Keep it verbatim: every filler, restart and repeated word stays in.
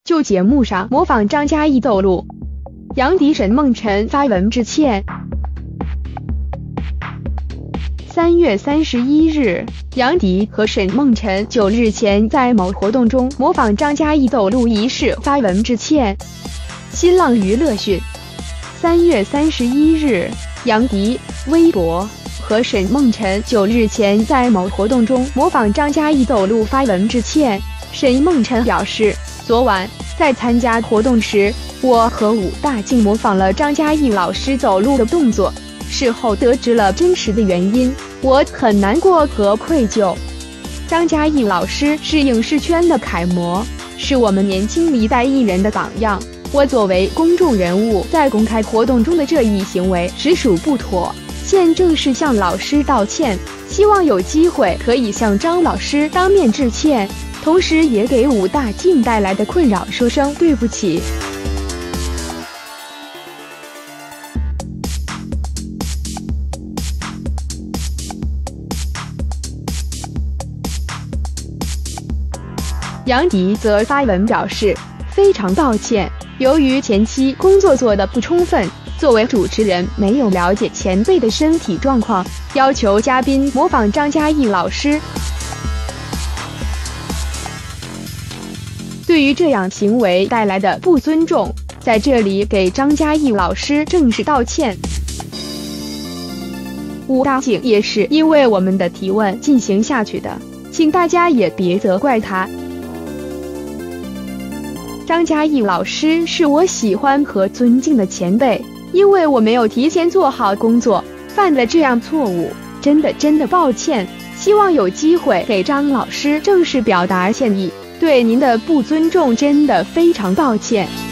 就节目上模仿张嘉译走路。杨迪、沈梦辰发文致歉。三月三十一日，杨迪和沈梦辰就日前在某活动中模仿张嘉译走路一事发文致歉。新浪娱乐讯，三月三十一日，杨迪微博和沈梦辰就日前在某活动中模仿张嘉译走路发文致歉。沈梦辰表示，昨晚在参加活动时，我和武大靖模仿了张嘉译老师走路的动作，事后得知了真实的原因，我很难过和愧疚。张嘉译老师是影视圈的楷模，是我们年轻一代艺人的榜样。我作为公众人物，在公开活动中的这一行为实属不妥，现正式向老师道歉，希望有机会可以向张老师当面致歉，同时也给武大靖带来的困扰说声对不起。杨迪则发文表示，非常抱歉，由于前期工作做得不充分，作为主持人没有了解前辈的身体状况，要求嘉宾模仿张嘉译老师。对于这样行为带来的不尊重，在这里给张嘉译老师正式道歉。武大靖也是因为我们的提问进行下去的，请大家也别责怪他。张嘉译老师是我喜欢和尊敬的前辈，因为我没有提前做好工作，犯了这样错误，真的真的抱歉，希望有机会给张老师正式表达歉意，对您的不尊重真的非常抱歉。